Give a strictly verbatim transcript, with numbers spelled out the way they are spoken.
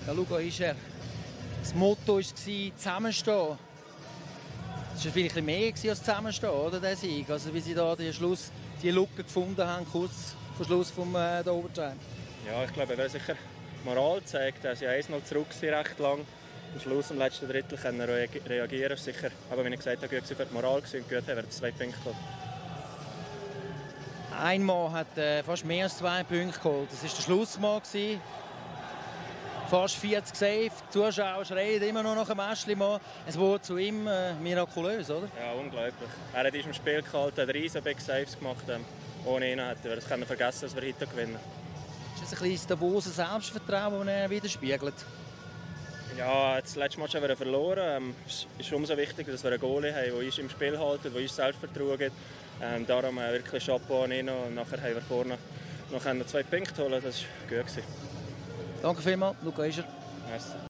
Ja, Luca Ischer. Das Motto war «Zusammenstehen». Das war vielleicht mehr als «Zusammenstehen», oder, der Sieg? Also wie sie da die, Schluss, die Lücke gefunden haben, kurz vor Schluss vom äh, der Overtime. Ja, ich glaube, er hat sicher Moral gezeigt. Er ist ja eins null zurück recht lang. Am Schluss, im letzten Drittel, können er reagieren. Sicher, aber wie ich gesagt habe, gut für die Moral und gut haben wir zwei Punkte geholt. Ein Mann hat äh, fast mehr als zwei Punkte geholt. Das war der Schlussmann. Fast vierzig Safe. Die Zuschauer schreien immer noch nach dem Äschlimann. Es wurde zu ihm äh, mirakulös, oder? Ja, unglaublich. Er hat im Spiel gehalten, hat riesen Big Saves gemacht. Ohne ihn hätten wir das vergessen, dass wir heute gewinnen. Ist das ein bisschen das Davos Selbstvertrauen, das er widerspiegelt? Ja, das letzte Match haben wir verloren. Es ist umso wichtiger, dass wir einen Goalie haben, der uns im Spiel hält, der uns Selbstvertrauen gibt. Ähm, darum äh, wirklich Chapeau an ihn. Und nachher haben wir vorne noch zwei Punkte holen. Das war gut. Danke vielmals, Luca Ischer. Merci.